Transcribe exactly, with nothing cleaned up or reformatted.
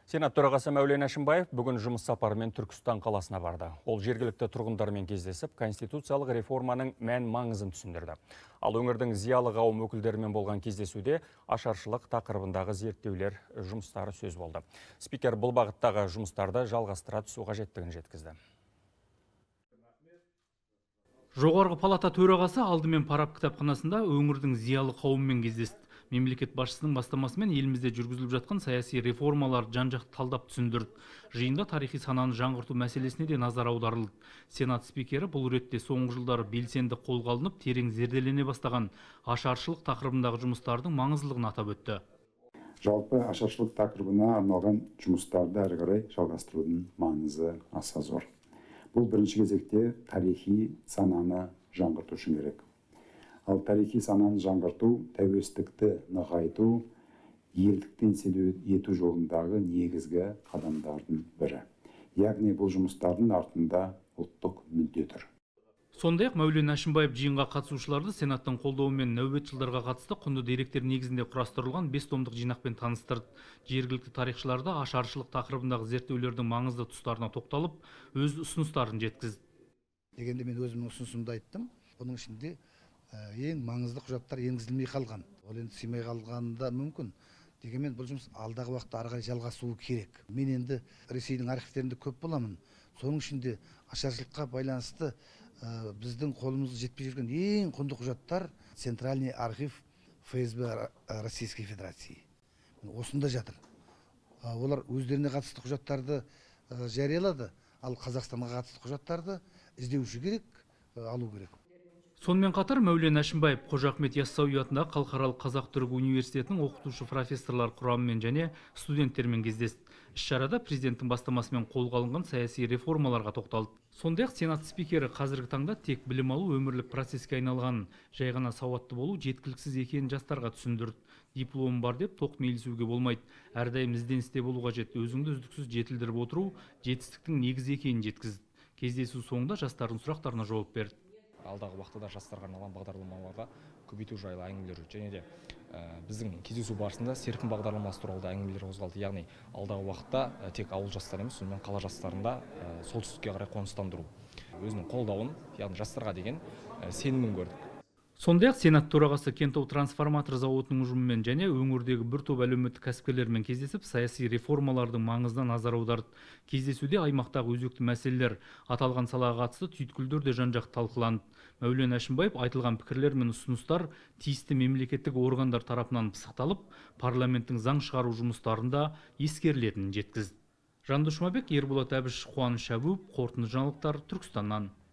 Сенат төрағасы Мәулен Әшімбаев бүгін жұмыс сапарымен Түркістан қаласына барды. Ол жергілікті тұрғындармен кездесіп, конституциялық реформаның мән маңызын түсіндірді. Ал өңірдің зиялы қауым өкілдерімен болған кездесуде ашаршылық тақырыбындағы зерттеулер жұмыстары сөз болды. Спикер бұл бағыттағы жұмыстарды жалғастыра түсу қажеттігін жеткізді. Жоғарғы палата төрағасы алдымен Парап кітапханасында өңірдің зиялы қауымымен кездесті. Мемлекет басшысының бастамасымен елімізде жүргізіліп жатқан саяси реформалар жан-жақты талдап түсіндірді. Жиында тарихи сананы жаңғырту мәселесіне де назар аударылды. Сенат спикері бұл ретте соңғы жылдары белсенді қолға алынып, терең зерделене бастаған ашаршылық тақырыбындағы жұмыстардың маңыздылығын атап өтті. Жалпы ашаршылық тақырыбына арналған жұмыстарды әрі қарай жалғастырудың маңызы аса зор. Бұл бірінші кезекте тарихи сананы жаңғырту үшін керек. Ал тарихи сананы жаңғырту, тәуелсіздікті нығайту, елдікті еселеу ету жолындағы негізгі қадамдардың бірі. Яғни бұл жұмыстардың артында ұлттық мүдде тұр. Сондай-ақ Мәулен Әшімбаев жиынға қатысушыларды Сенаттың қолдауымен нәубет жылдарға қатысты құнды деректер негізінде құрастырылған бес томдық жинақпен таныстырды. Жергілікті тарихшыларды ашаршылық тақырыбындағы зерттеулердің маңызды тұстарына тоқталып, өз ұсыныстарын жеткізді. Дегенде мен өзімнің ұсынысымды айттым. Оның ішінде ең маңызды құжаттар енгізілмей қалған. Ол енді сыймай қалғанда мүмкін. Дегенмен бұл жұмыс алдағы уақытта ары қарай жалғасуы керек. Мен енді Ресейдің архивтерінде көп боламын. Соның ішінде ашаршылыққа байланысты біздің қолымызға жетпей жүрген ең құнды құжаттар Центральный архив ФСБ Российской Федерации. Осында жатыр. Олар өздеріне қатысты құжаттарды жариялады, ал Қазақстанға қатысты құжаттарды іздеуші керек, алу керек. Сонымен қатар Мәулен Әшімбаев Қожа Ахмет Яссауи атындағы Халықаралық Қазақ-Түрік университетінің оқытушы профессорлар құрамымен және студенттермен кездесті. Іс-шарада президенттің бастамасымен қолға алынған саяси реформаларға тоқталды. Сондай-ақ Сенат спикері қазіргі таңда тек білім алу өмірлік процеске айналған, жай ғана сауатты болу жеткіліксіз екенін жастарға түсіндірді. Диплом бар деп тоқмейілсуге болмайды. Әрдайым ізденісте болу қажет. Өзіңді үздіксіз жетілдіріп отыру жетістіктің негізі екенін жеткізді. Кездесу соңында жастардың сұрақтарына жауап берді. Алдағы уақытта жастарға арналған бағдарламаларға көбейту жайлы әңгімелер және де біздің кездесу барысында серпін бағдарламасы туралы да әңгімелер қозғалды. Яғни алдағы уақытта тек ауыл жастары емес, сонымен қала жастарында солтүстікке қарай қоныстандыру. Өзінің қолдауын, яғни жастарға деген сенімін көрдік. Сондай-ақ Сенат төрағасы Кентау трансформатор зауытының ұжымымен және өңірдегі бір топ әлеуметтік кәсіпкерлермен кездесіп, саяси реформалардың маңызына назар аударды. Кездесуде аймақтағы өзекті мәселелер, аталған салаға қатысты түйткілдер де жан-жақты талқыланды. Мәулен Әшімбаев айтылған пікірлер мен ұсыныстар тиісті мемлекеттік органдар тарапынан пысықталып, парламенттің заң шығару жұмыстарында ескерілетінін жеткізді. Жандос Жұмабек, Ерболат Әбіш, Қуаныш Әбуов, қорытынды жаңалықтар Түркістаннан.